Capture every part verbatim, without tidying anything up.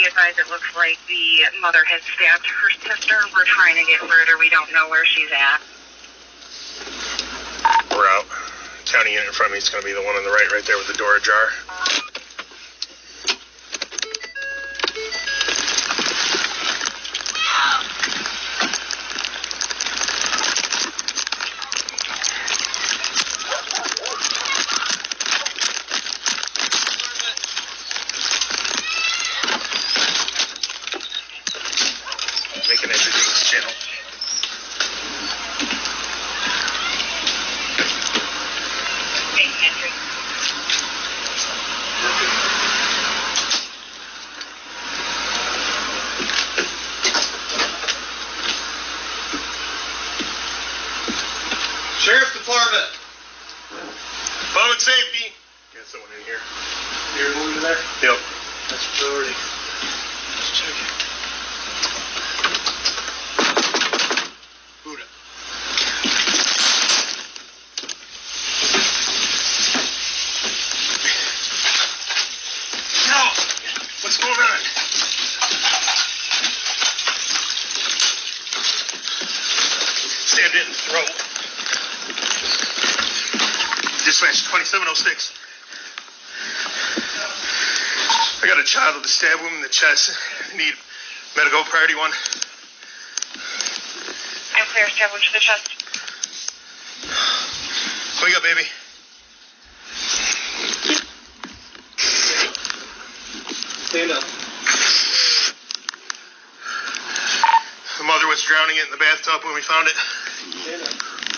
be advised, it looks like the mother has stabbed her sister. We're trying to get further. We don't know where she's at. We're out. County unit in front of me is going to be the one on the right, right there with the door ajar. Make an entry to this channel. Make an entry. Sheriff's Department. Public safety. Got someone in here. You're moving there? Yep. That's priority. Let's check it. Buddha. No! What's going on? Stabbed it in the throat. Dispatch twenty-seven oh six. I got a child with a stab wound in the chest. Need medical priority one. I'm clear. Stab wound to the chest. Wake up, baby. Stand up. The mother was drowning it in the bathtub when we found it. Stand up.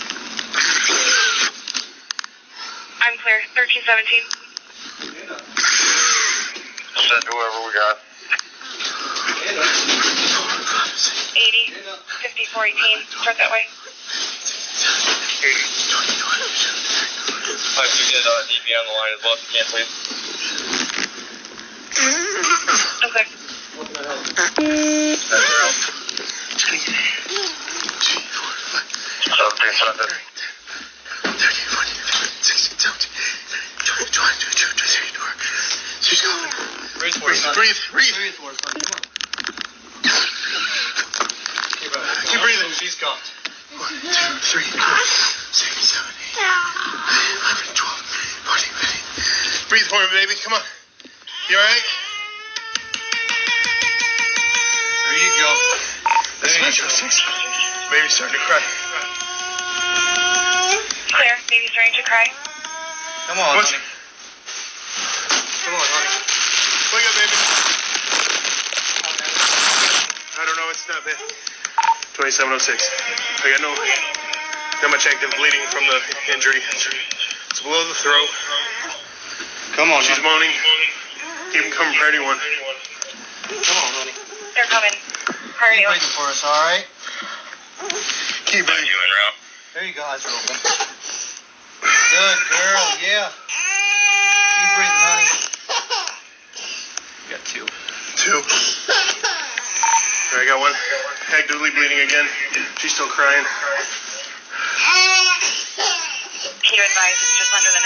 I'm clear. thirteen seventeen. Stand up. Send whoever we got. Stand up. eighty. Stand up. fifty-four eighteen. Start that way. If we get uh, D P on the line as well, if you can, please. Okay. What the hell? That's zero. Seventeen, seven. She's going. Breathe for Breathe, us, son. breathe, breathe. Breathe for us, son. Come on. Keep breathing. She's cuffed. One, two, three, four, six, seven, eight, nine, eleven, twelve, fourteen, fifteen. Breathe for me, baby. Come on. You alright? There you go. That's my job. Six. Baby's starting to cry. Clear. Baby's starting to cry. Come on, What's- honey. Come on, honey. Wake up, baby. I don't know. It's not bad. twenty-seven oh six. I got no, not much active bleeding from the injury. It's below the throat. Come on, She's honey. moaning. Keep him coming, priority one. Come on, honey. They're coming. Priority Keep one. breathing for us, all right? Keep breathing. There you go. Eyes are open. Good girl. Yeah. Keep breathing, honey. You got two. Two. I got one. Actively bleeding again. She's still crying. Keep advised. It's just under the